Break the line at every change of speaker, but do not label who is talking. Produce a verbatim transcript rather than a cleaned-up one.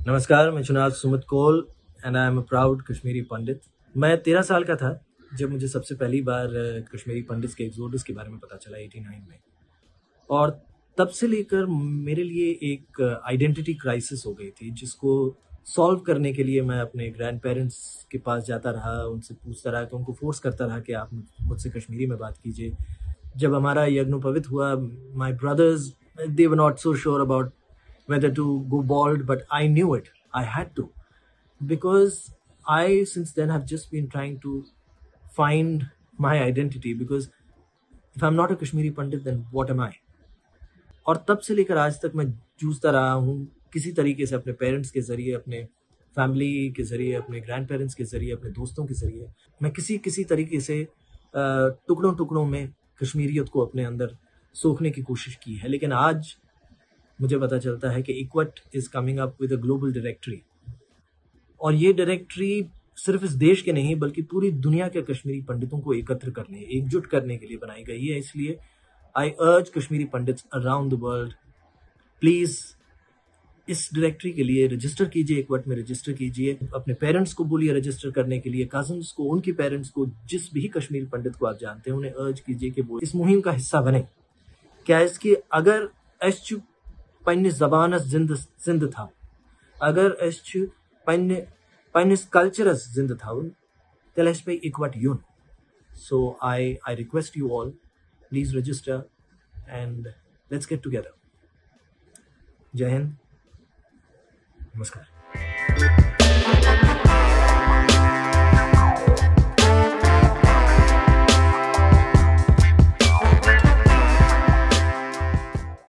नमस्कार, मैं चुनाव Sumit Koul and I am a proud Kashmiri Pandit. मैं तेरह साल का था जब मुझे सबसे पहली बार कश्मीरी पंडित के एक्सोडस के बारे में पता चला नवासी में, और तब से लेकर मेरे लिए एक आइडेंटिटी क्राइसिस हो गई थी, जिसको सॉल्व करने के लिए मैं अपने ग्रैंड पेरेंट्स के पास जाता रहा, उनसे पूछता रहा, कि उनको फोर्स करता रहा कि आप मुझसे कश्मीरी में बात कीजिए। जब हमारा यज्ञोपवीत हुआ, my brothers they were not so sure about whether to go bald, but I knew it. I had to, because I since then have just been trying to find my identity, because if I'm not a Kashmiri Pandit, then what am I? और तब से लेकर आज तक मैं जूझता रहा हूँ किसी तरीके से, अपने पेरेंट्स के जरिए, अपने फैमिली के जरिए, अपने ग्रैंड पेरेंट्स के जरिए, अपने दोस्तों के जरिए मैं किसी किसी तरीके से टुकड़ों टुकड़ों में कश्मीरियत को अपने अंदर सोखने की कोशिश की है। लेकिन आज मुझे पता चलता है कि इक्वट is coming up with a global directory, और ये डायरेक्टरी सिर्फ इस देश के नहीं बल्कि पूरी दुनिया के कश्मीरी पंडितों को एकत्र करने, एकजुट करने के लिए बनाई गई है। इसलिए I urge Kashmiri Pandits around the world, please इस डायरेक्टरी के लिए रजिस्टर कीजिए, इक्वट में रजिस्टर कीजिए। अपने पेरेंट्स को बोलिए रजिस्टर करने के लिए, कजन्स को, उनके पेरेंट्स को, जिस भी कश्मीरी पंडित को आप जानते हैं उन्हें अर्ज कीजिए कि वो इस मुहिम का हिस्सा बने। क्या इसकी अगर एस पन्ने ज़बानस जिंद जिंद था, अगर एस पन्ने पन्ने कल्चरस जिंद था, तेल एस पे इक्वट यून। So I I request you all, please register and let's get together. Jai Hind, नमस्कार।